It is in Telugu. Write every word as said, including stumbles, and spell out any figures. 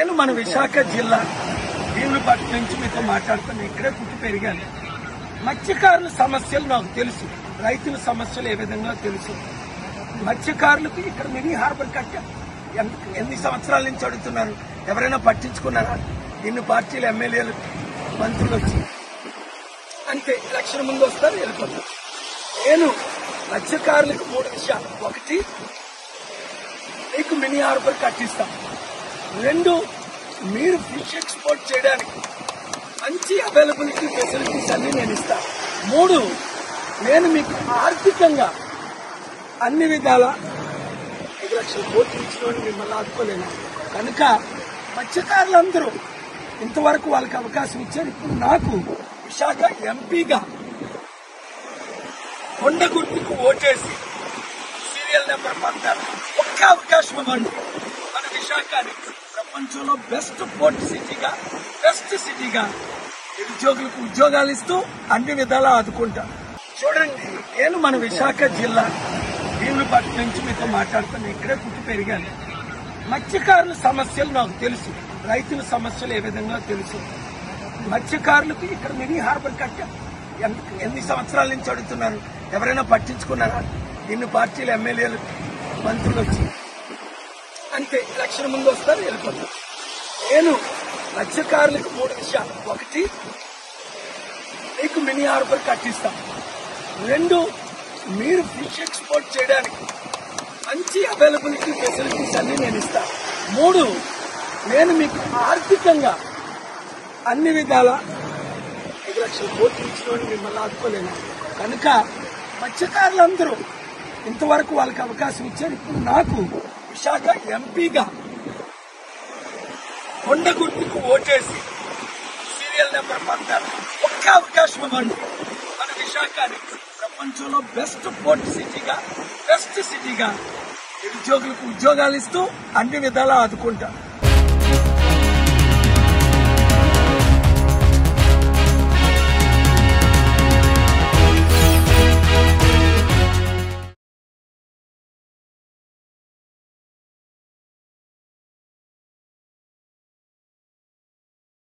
నేను మన విశాఖ జిల్లా భీములపట్నం నుంచి మీతో మాట్లాడుతాను. ఇక్కడే పుట్టి పెరిగాను. మత్స్యకారుల సమస్యలు నాకు తెలుసు, రైతుల సమస్యలు ఏ విధంగా తెలుసు. మత్స్యకారులకు ఇక్కడ మినీ హార్బర్ కట్టారు. ఎన్ని సంవత్సరాల నుంచి అడుగుతున్నారు, ఎవరైనా పట్టించుకున్నారా? ఇన్ని పార్టీలు ఎమ్మెల్యేలు మంత్రులు వచ్చి అంతే ఎలక్షన్ ముందు వస్తారు, వెళ్ళిపోతారు. నేను మత్స్యకారులకు మూడు విషయాలు: ఒకటి, మీకు మినీ హార్బర్ కట్టిస్తాం. రెండు, మీరు ఫిష్ ఎక్స్పోర్ట్ చేయడానికి మంచి అవైలబిలిటీ ఫెసిలిటీస్ అన్ని నేను ఇస్తాను. మూడు, నేను మీకు ఆర్థికంగా అన్ని విధాల ఐదు లక్షల కోట్లు ఇచ్చిన మిమ్మల్ని ఆదుకోలేను. కనుక మత్స్యకారులందరూ ఇంతవరకు వాళ్ళకి అవకాశం ఇచ్చారు. ఇప్పుడు నాకు విశాఖ ఎంపీగా కొండ గుర్తుకు ఓటేసి సీరియల్ నెంబర్ పద్నాలుగు ఒక్క అవకాశం ఇవ్వండి. మన విశాఖని ప్రపంచంలో బెస్ట్ పోర్ట్ సిటీగా, బెస్ట్ సిటీగా నిరుద్యోగులకు ఉద్యోగాలు ఇస్తూ అన్ని విధాలా ఆదుకుంటా. చూడండి, నేను మన విశాఖ జిల్లా భీములపట్నం నుంచి మీతో మాట్లాడుతాను. ఇక్కడే పుట్టి పెరిగాను. మత్స్యకారుల సమస్యలు నాకు తెలుసు, రైతుల సమస్యలు ఏ విధంగా తెలుసు. మత్స్యకారులకు ఇక్కడ మినీ హార్బర్ కట్టారు. ఎన్ని సంవత్సరాల నుంచి అడుగుతున్నారు, ఎవరైనా పట్టించుకున్నారా? ఇన్ని పార్టీలు ఎమ్మెల్యేలు మంత్రులు వచ్చి అంతే ఎలక్షన్ ముందు వస్తారు, వెళ్ళిపోతారు. నేను మత్స్యకారులకు మూడు విషయాలు: ఒకటి, మీకు మినీ హార్బర్ కట్టిస్తాం. రెండు, మీరు ఫిష్ ఎక్స్పోర్ట్ చేయడానికి మంచి అవైలబిలిటీ ఫెసిలిటీస్ అన్ని నేను ఇస్తాను. మూడు, నేను మీకు ఆర్థికంగా అన్ని విధాల ఐదు లక్షల కోట్లు ఇచ్చిన మిమ్మల్ని ఆదుకోలేను. కనుక మత్స్యకారులందరూ ఇంతవరకు వాళ్ళకి అవకాశం ఇచ్చారు. ఇప్పుడు నాకు విశాఖ ఎంపీగా కొండ గుర్తుకు ఓటేసి సీరియల్ నెంబర్ పద్నాలుగు ఒక్క అవకాశం ఇవ్వండి. మన విశాఖని ప్రపంచంలో బెస్ట్ పోర్ట్ సిటీగా, బెస్ట్ సిటీగా నిరుద్యోగులకు ఉద్యోగాలు ఇస్తూ అన్ని విధాలా ఆదుకుంటా.